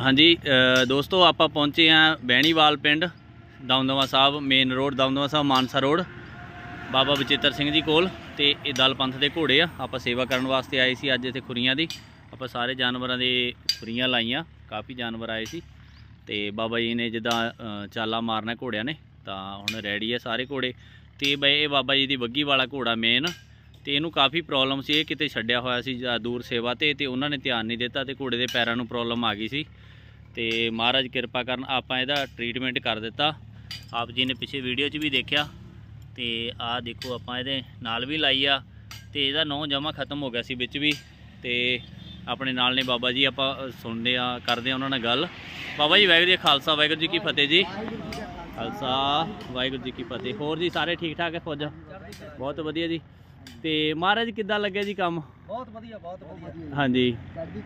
हाँ जी दोस्तों आप पहुँचे हैं बैणीवाल पिंड दमदमा साहब मेन रोड दमदमा साहब मानसा रोड बाबा बचेतर सिंह जी कोल ते ये दल पंथ के घोड़े आप सेवा करने वास्ते आए सी। अज इत्थे खुरियां दी आप सारे जानवरों की खुरियां लाइया, काफ़ी जानवर आए सी ते बाबा जी ने जिदा चाला मारना घोड़िया ने तो हुण रेडी है सारे घोड़े। तो बई ये बाबा जी की बग्गी वाला घोड़ा मेन तो इनू काफ़ी प्रॉब्लम सी, ये किते छड्डिया होया सी दूर सेवा ते उन्होंने ध्यान नहीं दिता तो घोड़े के पैरों में प्रॉब्लम आ गई सी। तो महाराज कृपा करन आपां इहदा ट्रीटमेंट कर दिता। आप जी ने पिछे वीडियो च भी देखा तो आ देखो आपां इहदे नाल भी लाई आ तो इहदा नौ जमा खत्म हो गया सी विच भी। तो अपने नाल ने बाबा जी आपां सुनते करते उन्होंने गल। बाबा जी वाहिगुरू जी खालसा वाहिगुरू जी की फतेह जी। खालसा वाहिगुरू जी की फतेह। होर जी सारे ठीक ठाक है फौजा? बहुत वधिया जी। तो महाराज किद्दां लग्या जी काम? बहुत वधिया बहुत वधिया। हाँ जी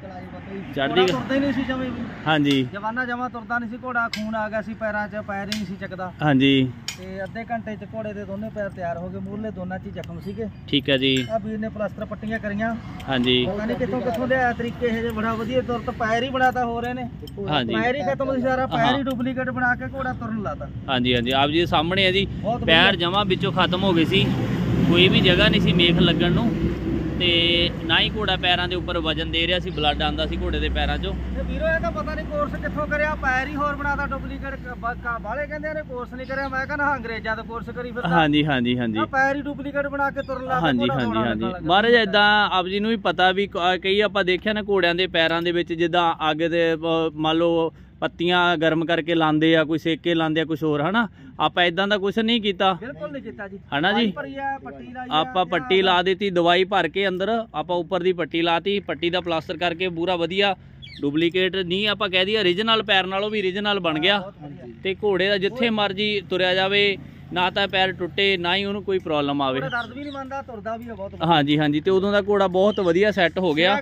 चढ़दी तुरदा ही नहीं सी जमे भी। हाँ जी जवाना जमा तुरदा नहीं सी, घोड़ा खून आ गया सी पैरां 'च, पैर ही नहीं सी चकदा। हाँ जी ते अद्धे घंटे 'च घोड़े दे दोनों पैर तैयार हो गए, मूरले दोनों 'च ही जख्म सीगे। ठीक है जी। आ वीर ने प्लास्टर पट्टियां करियां। हाँ जी पता नहीं कित्थों लिया तरीके ये बड़ा वधिया तुर तो पैर ही बनाता हो रहे ने। हाँ जी पैर ही खत्म सी, सारा पैर ही डुप्लीकेट बना के घोड़ा तुरन लाता। हाँ जी हाँ जी आप जी सामने है जी बहुत पैर जमा बिचों खत्म हो गए सी, कोई भी जगह नहीं सी मेख लगन नूं ते ना ही घोड़ा पैरों के उपर वजन दे रहा सी, ब्लड आंदा सी घोड़े के पैरों चों। वीरो ये पता नहीं कोर्स कित्थों करया, पैर ही होर बनाता डुप्लीकेट। बाले कहंदे ने कोर्स नहीं करया, मैं कहना अंग्रेजां दा कोर्स करी फिरदा। हाँ जी हाँ जी हाँ जी पैर ही डुप्लीकेट बना के तुरन लाता। हाँ जी हाँ जी हाँ जी महाराज इदां आप जी नूं भी पता भी कई आपां देखिया ना घोड़ियां दे पैरां दे विच जिद्दां अग दे मान लो पत्तियां गर्म करके लांदे आ, कोई सेक के लांदे आ, कुछ होर है ना। आप इदां दा कुछ नहीं कीता? बिल्कुल नहीं कीता जी। है ना जी आप पट्टी ला दी, दवाई भर के अंदर आप उपर दी पट्टी लाती, पट्टी का प्लास्टर करके पूरा वधिया डुप्लीकेट नहीं आप कह दी ओरिजिनल पैर नालों भी ओरिजिनल बन गया। तो घोड़े का जिथे मर्जी तुरया जाए ना तो पैर टुटे ना ही उन्होंने कोई प्रॉब्लम आवे। दर्द भी नहीं मनदा, तुरदा भी है बहुत। हाँ जी हाँ जी तो उदों का घोड़ा बहुत वधिया सैट हो गया।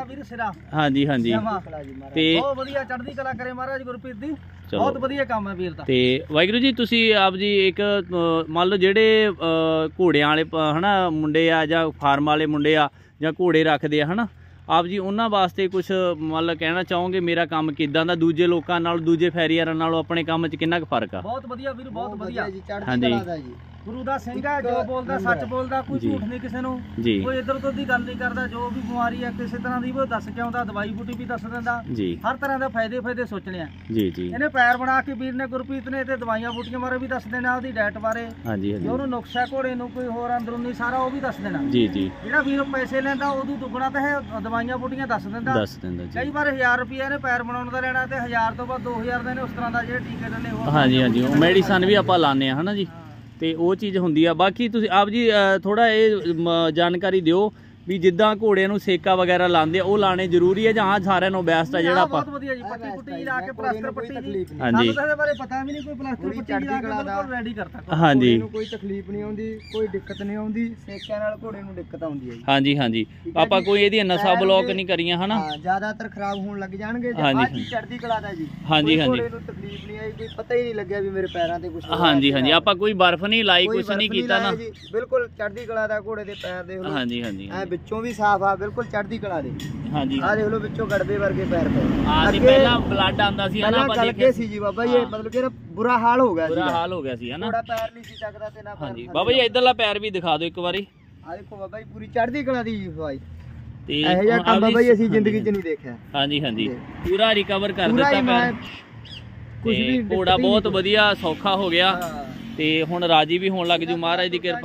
हाँ जी हाँ जी बहुत वधिया चढ़दी कला करे महाराज गुरप्रीत दी, बहुत वधिया काम है वीर दा। ते वाहिगुरू जी तुसी आप जी एक मान लो जेडे घोड़ियां वाले है ना मुंडे आ जां फार्म वाले मुंडे आ जां घोड़े रखदे है ना, आप जी उन्हां वास्ते कुछ मतलब कहना चाहोगे मेरा काम किदां दा दूजे लोकां नाल दूजे फैरीअरां नालों अपने काम च किन्ना क फर्क आ? बहुत वधिया वीर, बहुत वधिया जी। हाँ जी गुरु दा सिंह है, जो बोलदा सच बोलदा, कोई झूठ नहीं किसी नूं, कोई इधर उधर दी गल नहीं करदा। जो भी बीमारी है किसी तरह दी वो दस के आउंदा, दवाई बूटी भी दस दिंदा, हर तरह दे फायदे सोचने आ जी जी। इहने पैर बना के वीर ने गुरप्रीत ने ते दवाइयां बूटियां बारे भी दस देना, ओहदी डाइट बारे। हां जी जो ओनू नुक्सा घोड़े नूं कोई होर अंदरूनी सारा वो भी दस देना जी जी। जेड़ा वीर पैसे लैंदा ओदू दुगना ते दवाइयां बूटियां दस दिंदा जी। कई बार 1000 रुपया ने पैर बनाउण दा लेना ते 1000 तो बाद 2000 दे ने उस तरह दा जेड़े टीके ने। हां जी हाँ जी मेडिसिन भी आपां लाने है ना जी, तो वो चीज़ होंदी आ। बाकी तुसी आप जी थोड़ा ये जानकारी दिओ भी जिद्दां घोड़े नूं सेका वगैरह लांदे वो लाने जरूरी है जां सारिਆਂ ਨੂੰ बेस्ट है जेड़ा बहुत वधिया जी। पट्टी पुट्टी ला के प्लास्टर पट्टी जी। हां जी ਇਹਦੇ ਬਾਰੇ ਪਤਾ ਵੀ ਨਹੀਂ, ਕੋਈ ਪਲਾਸਟਰ ਪੱਟੀ ਲਾ ਕੇ ਬਿਲਕੁਲ ਰੈਡੀ ਕਰਤਾ। हां जी ਕੋਈ ਤਕਲੀਫ ਨਹੀਂ ਆਉਂਦੀ, ਕੋਈ ਦਿੱਕਤ ਨਹੀਂ ਆਉਂਦੀ, ਸੇਕਿਆਂ ਨਾਲ ਘੋੜੇ ਨੂੰ ਦਿੱਕਤ ਆਉਂਦੀ ਹੈ ਜੀ। हां जी हां जी ਆਪਾਂ ਕੋਈ ਇਹਦੀ ਨਸਾਂ ਬਲੌਕ ਨਹੀਂ ਕਰੀਆਂ ਹਨਾ, ਹਾਂ ਜ਼ਿਆਦਾਤਰ ਖਰਾਬ ਹੋਣ ਲੱਗ ਜਾਣਗੇ। ਆ ਜੀ ਚੜ੍ਹਦੀ ਕਲਾ ਦਾ ਜੀ। हां जी हां जी ਘੋੜੇ ਨੂੰ ਤਕਲੀਫ ਨਹੀਂ ਆਈ, ਕੋਈ ਪਤਾ ਹੀ ਨਹੀਂ ਲੱਗਿਆ ਵੀ ਮੇਰੇ ਪੈਰਾਂ ਤੇ ਕੁਝ। हां जी हां जी ਆਪਾਂ ਕੋਈ ਬਰਫ਼ ਨਹੀਂ ਲਾਈ, ਕੁਝ ਨਹੀਂ ਕੀਤਾ ਨਾ, ਬਿਲਕੁਲ ਚੜ੍ਹਦੀ ਕਲਾ ਦਾ ਘੋੜੇ ਦੇ ਪੈਰ ਦੇਖ ਲਓ। हां जी हां जी ਐ ਵਿੱਚੋਂ ਵੀ ਸਾਫ਼ ਆ, ਬਿਲਕੁਲ ਚੜ੍ਹਦੀ ਕਲਾ ਦੇ। हाँ जी ਆ ਦੇਖ ਲਓ ਵਿੱਚੋਂ ਗੜਬੇ ਵਰਗੇ ਪੈਰ ਪਏ। ਆ ਜੀ ਪਹਿਲਾਂ ਬਲੱਡ ਆਂਦਾ ਸੀ ਹਨਾ, ਆਪਾਂ ਦੇਖੇ ਸੀ ਜੀ ਬਾਬਾ ਜੀ, ਮਤਲਬ ਕਿ ਬੁਰਾ ਹਾਲ ਹੋ ਗਿਆ ਸੀ, ਬੁਰਾ ਹਾਲ ਹੋ ਗਿਆ ਸੀ ਹਨਾ, ਥੋੜਾ ਪੈਰ ਨਹੀਂ ਸੀ ਚੱਕਦਾ ਤੇ ਨਾ। ਹਾਂ ਜੀ ਬਾਬਾ ਜੀ ਇਧਰਲਾ ਪੈਰ ਵੀ ਦਿਖਾ ਦਿਓ ਇੱਕ ਵਾਰੀ। ਆ ਦੇਖੋ ਬਾਬਾ ਜੀ ਪੂਰੀ ਚੜ੍ਹਦੀ ਕਲਾ ਦੀ ਭਾਈ, ਤੇ ਇਹੋ ਜਿਹਾ ਕੰਮ ਬਾਬਾ ਜੀ ਅਸੀਂ ਜ਼ਿੰਦਗੀ 'ਚ ਨਹੀਂ ਦੇਖਿਆ। ਹਾਂ ਜੀ ਹਾਂ ਜੀ ਪੂਰਾ ਰਿਕਵਰ ਕਰ ਦਿੱਤਾ ਪੈਰ, ਕੁਝ ਵੀ ਘੋੜਾ ਬਹੁਤ ਵਧੀਆ ਸੌਖਾ ਹੋ ਗਿਆ ਤੇ ਹੁਣ ਰਾਜੀ ਵੀ ਹੋਣ ਲੱਗ ਜੂ ਮਹਾਰਾਜ ਦੀ ਕਿਰਪਾ।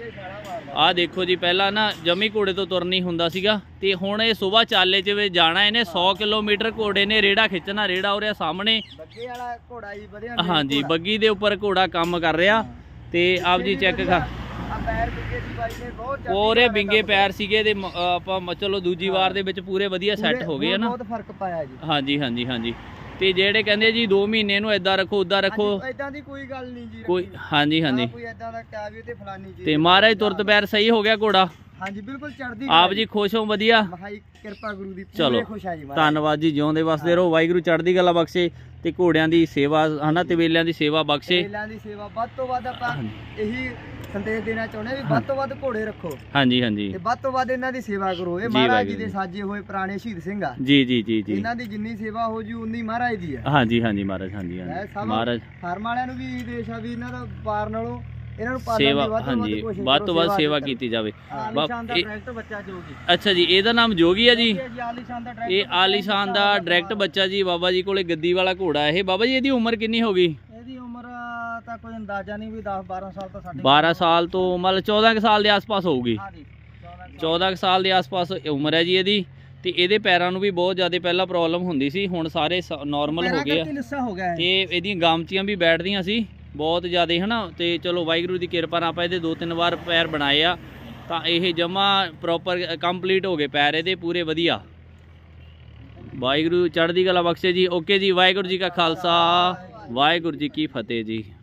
ਆ ਦੇਖੋ ਜੀ ਪਹਿਲਾਂ ਨਾ ਜਮੀ ਘੋੜੇ ਤੋਂ ਤੁਰ ਨਹੀਂ ਹੁੰਦਾ ਸੀਗਾ ਤੇ ਹੁਣ ਇਹ ਸਵੇਰ ਚਾਲੇ 'ਚ ਵੀ ਜਾਣਾ, ਇਹਨੇ 100 ਕਿਲੋਮੀਟਰ ਘੋੜੇ ਨੇ ਰੇੜਾ ਖਿੱਚਣਾ। ਰੇੜਾ ਹੋ ਰਿਹਾ ਸਾਹਮਣੇ ਬੱਗੇ ਵਾਲਾ ਘੋੜਾ ਜੀ, ਵਧੀਆ। ਹਾਂ ਜੀ ਬੱਗੀ ਦੇ ਉੱਪਰ ਘੋੜਾ ਕੰਮ ਕਰ ਰਿਹਾ ਤੇ ਆਪ ਜੀ ਚੈੱਕ ਕਰ ਪੈਰ ਬਿੰਗੇ ਸੀ ਬਾਈ ਨੇ, ਬਹੁਤ ਪੂਰੇ ਬਿੰਗੇ ਪੈਰ ਸੀਗੇ ਤੇ ਆਪਾਂ ਚਲੋ ਦੂਜੀ ਵਾਰ ਦੇ ਵਿੱਚ ਪੂਰੇ ਵਧੀਆ ਸੈੱਟ ਹੋ ਗਏ ਨਾ, ਬਹੁਤ ਫਰਕ ਪਾਇਆ ਜੀ। ਹਾਂ ਜੀ ਹਾਂ ਜੀ ਹਾਂ ਜੀ ਤੇ ਜਿਹੜੇ ਕਹਿੰਦੇ ਜੀ 2 ਮਹੀਨੇ ਨੂੰ ਇਦਾਂ ਰੱਖੋ ਉਦਾਂ ਰੱਖੋ, ਇਦਾਂ ਦੀ ਕੋਈ ਗੱਲ ਨਹੀਂ ਜੀ ਕੋਈ। ਹਾਂ ਜੀ ਹਾਂ ਜੀ ਕੋਈ ਇਦਾਂ ਦਾ ਕਹਿ ਵੀ ਤੇ ਫਲਾਨੀ ਜੀ ਤੇ ਮਹਾਰਾਜ ਤੁਰਤ ਪੈਰ ਸਹੀ ਹੋ ਗਿਆ ਘੋੜਾ। ਹਾਂ ਜੀ ਬਿਲਕੁਲ ਚੜ੍ਹਦੀ। ਆਪ ਜੀ ਖੁਸ਼ ਹੋ? ਵਧੀਆ ਭਾਈ ਕਿਰਪਾ ਗੁਰੂ ਦੀ, ਪੂਰੇ ਖੁਸ਼ ਆ ਜੀ। ਧੰਨਵਾਦ ਜੀ, ਜਿਉਂਦੇ ਵਸਦੇ ਰਹੋ, ਵਾਹਿਗੁਰੂ ਚੜ੍ਹਦੀ ਕਲਾ ਬਖਸ਼ੇ ਤੇ ਘੋੜਿਆਂ ਦੀ ਸੇਵਾ ਹਨਾ, ਤਵੇਲਿਆਂ ਦੀ ਸੇਵਾ ਬਖਸ਼ੇ। ਤਵੇਲਿਆਂ ਦੀ ਸੇਵਾ ਵੱਧ ਤੋਂ ਵੱਧ ਆਪਾਂ ਇਹੀ ਸੰਦੇਸ਼ ਦੇਣਾ ਚਾਹੁੰਦੇ ਵੀ ਵੱਧ ਤੋਂ ਵੱਧ ਘੋੜੇ ਰੱਖੋ। ਹਾਂਜੀ ਹਾਂਜੀ। ਤੇ ਵੱਧ ਤੋਂ ਵੱਧ ਇਹਨਾਂ ਦੀ ਸੇਵਾ ਕਰੋ। ਇਹ ਮਹਾਰਾਜ ਜੀ ਦੇ ਸਾਜੇ ਹੋਏ ਪੁਰਾਣੇ ਸ਼ਹੀਦ ਸਿੰਘ ਆ। ਜੀ ਜੀ ਜੀ ਜੀ। ਇਹਨਾਂ ਦੀ ਜਿੰਨੀ ਸੇਵਾ ਹੋ ਜੂ ਉਨੀ ਮਹਾਰਾਜ ਦੀ ਆ। ਹਾਂਜੀ ਹਾਂਜੀ ਮਹਾਰਾਜ, ਹਾਂਜੀ ਹਾਂਜੀ ਮਹਾਰਾਜ। ਫਾਰਮ ਵਾਲਿਆਂ ਨੂੰ ਵੀ ਦੇਸ਼ ਆ ਵੀ ਇਹਨਾਂ ਦਾ ਵਪਾਰ ਨਾਲੋਂ ਇਹਨਾਂ ਨੂੰ ਸੇਵਾ, ਹਾਂਜੀ ਵੱਧ ਤੋਂ ਵੱਧ ਸੇਵਾ ਕੀਤੀ ਜਾਵੇ। ਡਾਇਰੈਕਟ ਬੱਚਾ ਜੋਗੀ। ਅੱਛਾ ਜੀ, ਇਹਦਾ ਨਾਮ ਜੋਗੀ ਆ ਜੀ। ਇਹ ਆਲੀਸ਼ਾਨ ਦਾ ਡਾਇਰੈਕਟ ਬੱਚਾ ਜੀ। ਬਾਬਾ ਜੀ ਕੋਲੇ ਗੱਦੀ ਵਾਲਾ ਘੋੜਾ ਇਹ। ਬਾਬਾ ਜੀ ਇਹਦੀ ਉਮਰ ਕਿੰਨੀ ਹੋ ਗਈ? ਇਹਦੀ ਉਮਰ ਤਾਂ ਕੋਈ ਅੰਦਾਜ਼ਾ ਨਹੀਂ ਵੀ 10-12 ਸਾਲ ਤੋਂ ਸਾਡੇ 12 ਸਾਲ ਤੋਂ ਮਤਲਬ 14 ਕੁ ਸਾਲ ਦੇ ਆਸ-ਪਾਸ ਹੋਊਗੀ। 14 ਕੁ ਸਾਲ ਦੇ ਆਸ-ਪਾਸ ਉਮਰ ਹੈ ਜੀ ਇਹਦੀ। ਤੇ ਇਹਦੇ ਪੈਰਾਂ ਨੂੰ ਵੀ ਬਹੁਤ ਜ਼ਿਆਦਾ ਪਹਿਲਾਂ ਪ੍ਰੋਬਲਮ ਹੁੰਦੀ ਸੀ, ਹੁਣ ਸਾਰੇ ਨਾਰਮਲ ਹੋ ਗਏ ਆ। ਤੇ ਇਹਦੀਆਂ ਗਾਮਚੀਆਂ ਵੀ ਬੈਠਦੀਆਂ ਸੀ ਬਹੁਤ ਜ਼ਿਆਦਾ ਹੈ ਨਾ। ਤੇ ਚਲੋ ਵਾਹਿਗੁਰੂ ਦੀ ਕਿਰਪਾ ਨਾਲ ਆਪਾਂ ਇਹਦੇ 2-3 ਵਾਰ ਪੈਰ ਬਣਾਏ ਆ ਤਾਂ ਇਹ ਜਮਾ ਪ੍ਰੋਪਰ ਕੰਪਲੀਟ ਹੋ ਗਏ ਪੈਰ ਇਹਦੇ ਪੂਰੇ ਵਧੀਆ। ਵਾਹਿਗੁਰੂ ਚੜ੍ਹਦੀ ਕਲਾ ਬਖਸ਼ੇ ਜੀ। ਓਕੇ ਜੀ, ਵਾਹਿਗੁਰੂ ਜੀ ਕਾ ਖਾਲਸਾ, ਵਾਹਿਗੁਰੂ ਜੀ ਕੀ ਫਤਿਹ ਜੀ।